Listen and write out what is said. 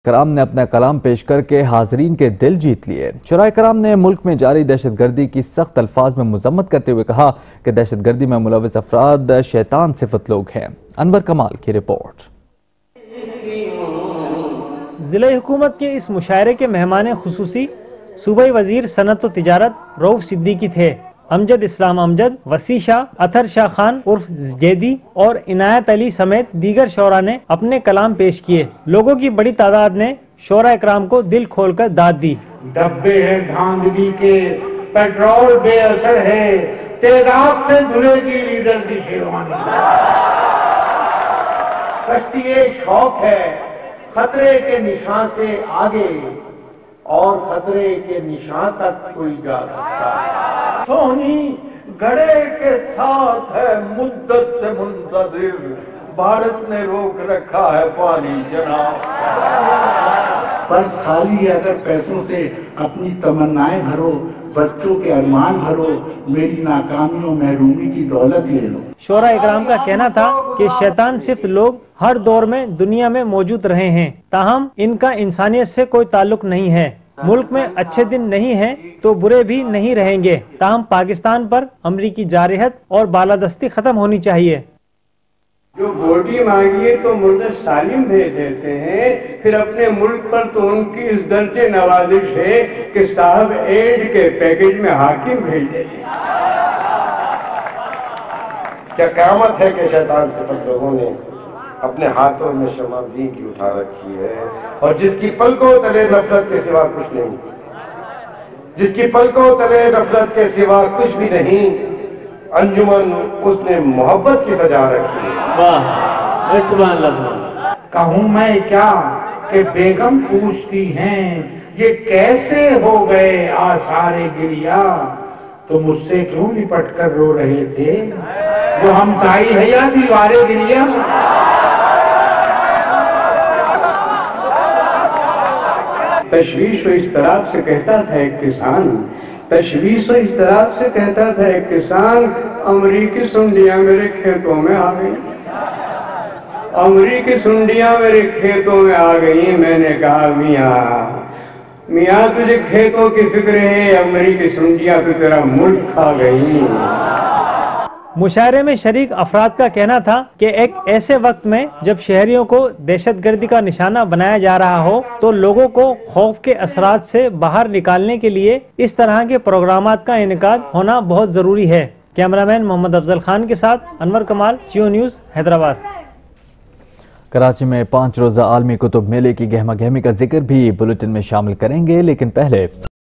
کرام نے اپنا کلام پیش کر کے حاضرین کے دل جیت لیے۔ شورائے کرام نے ملک میں جاری دہشت گردی کی سخت الفاظ میں مذمت کرتے ہوئے کہا کہ دہشت گردی میں ملوث افراد شیطان صفت لوگ ہیں۔ انور کمال کی رپورٹ۔ ضلع حکومت کے اس مشاعرے کے مہمان خصوصی صوبائی وزیر صنعت و تجارت رؤف صدیقی تھے۔ امجد اسلام امجد، وسیع شاہ، اطہر شاہ خان عرف جیدی اور عنایت علی سمیت دیگر شعراء نے اپنے کلام پیش کیے۔ لوگوں کی بڑی تعداد نے شعراء اکرام کو دل کھول کر داد دی۔ ڈبے ہیں دھاندلی کے، پیٹرول بے اثر ہے، تیزاب سے دھلے گی لیڈر کی شیروانی۔ کشتی شوق ہے خطرے کے نشان سے آگے، اور خطرے کے نشان تک کوئی جا سکتا ہے۔ سونی گھڑے کے ساتھ ہے مدت سے منتظر، بھارت نے روک رکھا ہے پانی جناب۔ پرس خالی ہے اگر پیسوں سے اپنی تمنائیں بھرو، بچوں کے ارمان بھرو، میری ناکامیوں محرومی کی دولت لے لو۔ شعراء اکرام کا کہنا تھا کہ شیطان صفت لوگ ہر دور میں دنیا میں موجود رہے ہیں، تاہم ان کا انسانیت سے کوئی تعلق نہیں ہے۔ ملک میں اچھے دن نہیں ہیں تو برے بھی نہیں رہیں گے، تاہم پاکستان پر امریکی جارحیت اور بالادستی ختم ہونی چاہیے۔ جو بوٹی مانگیے تو مرد سالم بھیج دیتے ہیں، پھر اپنے ملک پر تو ان کی اس درجے نوازش ہے کہ صاحب ایڈ کے پیکج میں حاکم بھیج دیتے ہیں۔ کیا قیامت ہے کہ شیطان صفت لوگوں نے اپنے ہاتھوں میں شمعدین کی اٹھا رکھی ہے، اور جس کی پلکوں تلے نفرت کے سوا کچھ نہیں، جس کی پلکوں تلے نفرت کے سوا کچھ بھی نہیں، انجمن اس نے محبت کی سجا رکھی ہے۔ واہ، سبحان اللہ۔ کہوں میں کیا کہ بیگم پوچھتی ہیں یہ کیسے ہو گئے آثار گریہ، تو مجھ سے کیوں لپٹ کر رو رہے تھے، وہ ہمسائی ہے یا دیوار گریہ؟ تشویش و اضطراب سے کہتا تھا ایک کسان، تشویش و اضطراب سے کہتا تھا ایک کسان، امریکی سنڈیاں میرے کھیتوں میں آ گئی، امریکی سنڈیاں میرے کھیتوں میں آ گئی۔ میں نے کہا میاں تجھے کھیتوں کی فکر ہے، امریکی سنڈیاں تو تیرا ملک کھا گئی۔ مشاعرے میں شریک افراد کا کہنا تھا کہ ایک ایسے وقت میں جب شہریوں کو دہشت گردی کا نشانہ بنایا جا رہا ہو تو لوگوں کو خوف کے اثرات سے باہر نکالنے کے لیے اس طرح کے پروگرامات کا انعقاد ہونا بہت ضروری ہے۔ کیمرامین محمد افضل خان کے ساتھ انور کمال، جیو نیوز، حیدرآباد۔ کراچی میں 5 روزہ عالمی کتب میلے کی گہما گہمی کا ذکر بھی بلیٹن میں شامل کریں گے، لیکن پہلے